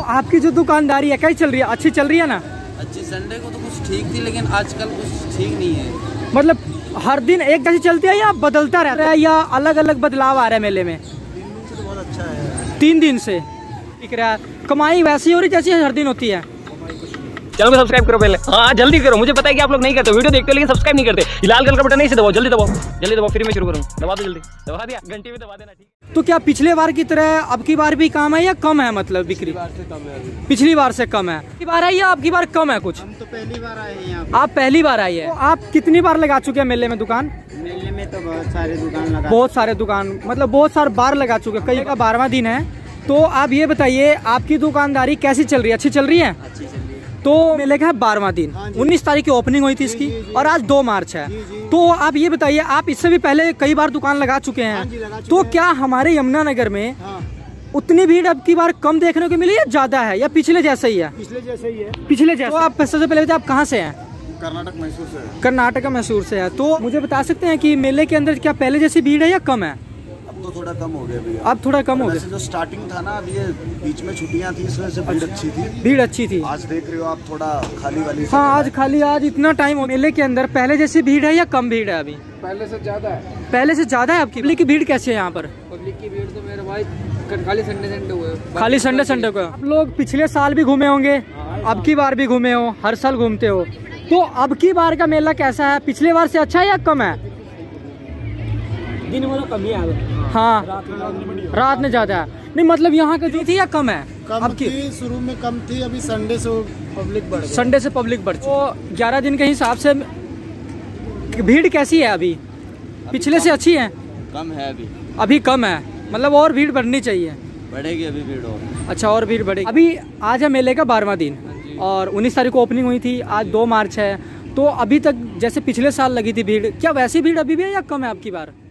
आपकी जो दुकानदारी है कैसी चल रही है? अच्छी चल रही है ना? अच्छी। संडे को तो कुछ ठीक थी, लेकिन आजकल कुछ ठीक नहीं है। मतलब हर दिन एक जैसी चलती है या बदलता रहता है, या अलग अलग बदलाव आ रहा है मेले में? 3 दिन से तो बहुत अच्छा है। 3 दिन से दिख रहा है। कमाई वैसी हो रही जैसी हर दिन होती है? चैनल को सब्सक्राइब करो पहले। हाँ जल्दी करो, मुझे पता है कि आप लोग नहीं करते, वीडियो देखते हो लेकिन सब्सक्राइब नहीं करते। लाल कलर का बटन नहीं से दबाओ, जल्दी दबाओ, जल्दी दबाओ, फिर मैं शुरू करूँ। दबा दो जल्दी, दबा दिया, घंटी में दबा देना। ठीक। तो क्या पिछले बार की तरह अब की बार भी काम है या कम है? मतलब बिक्री पिछली बार से कम है? पिछली बार है या अब की बार कम है कुछ? हम तो पहली बार आए हैं यहाँ। आप पहली बार आई है? तो आप कितनी बार लगा चुके हैं मेले में दुकान? मेले में तो बहुत सारे दुकान लगा। बहुत सारे दुकान, मतलब बहुत सारे बार लगा चुके हैं। कई का 12वां दिन है। तो आप ये बताइए आपकी दुकानदारी कैसी चल रही है? अच्छी चल रही है? अच्छी चल रही है। तो मेले का 12वां दिन, 19 तारीख की ओपनिंग हुई थी इसकी, और आज 2 मार्च है। तो आप ये बताइए, आप इससे भी पहले कई बार दुकान लगा चुके हैं, तो क्या हमारे यमुनानगर में उतनी भीड़ अब की बार कम देखने को मिली या ज्यादा है, या पिछले जैसा ही है? पिछले जैसे ही है। पिछले जैसा। तो आप सबसे पहले आप कहाँ से हैं? कर्नाटक मैसूर से। कर्नाटक मैसूर से है। तो मुझे बता सकते हैं कि मेले के अंदर क्या पहले जैसी भीड़ है या कम है? अब तो थोड़ा कम हो गया भैया। अब थोड़ा कम हो गया। जो स्टार्टिंग था ना, अब ये बीच में छुट्टियां थी, इस वजह से भीड़ अच्छी थी। भीड़ अच्छी थी। आज देख रहे हो आप, थोड़ा खाली वाली। हाँ आज खाली, आज इतना टाइम हो। मेले के अंदर पहले जैसी भीड़ है या कम भीड़ है? अभी पहले से ज्यादा है। पहले से ज्यादा है। आपकी पब्लिक की भीड़ कैसी है यहाँ पर? पब्लिक की भीड़ तो मेरे भाई खाली संडे हुए, खाली संडे को। आप लोग पिछले साल भी घूमे होंगे, अब की बार भी घूमे हो, हर साल घूमते हो, तो अब की बार का मेला कैसा है? पिछले बार से अच्छा है या कम है? दिन वाला कम ही है। हाँ रात में ज्यादा है। नहीं मतलब यहाँ की थी या कम है? कम अब की थी, शुरू में कम थी, अभी संडे से पब्लिक बढ़ गई। संडे से पब्लिक बढ़। तो 11 दिन के हिसाब से भीड़ कैसी है अभी? पिछले से अच्छी है? कम है अभी। अभी कम है, मतलब और भीड़ बढ़नी चाहिए। बढ़ेगी अभी भीड़ और। अच्छा, और भीड़ बढ़ेगी। अभी आज है मेले का 12वां दिन, और 19 तारीख को ओपनिंग हुई थी, आज 2 मार्च है। तो अभी तक जैसे पिछले साल लगी थी भीड़, क्या वैसी भीड़ अभी भी है या कम है अब की बार?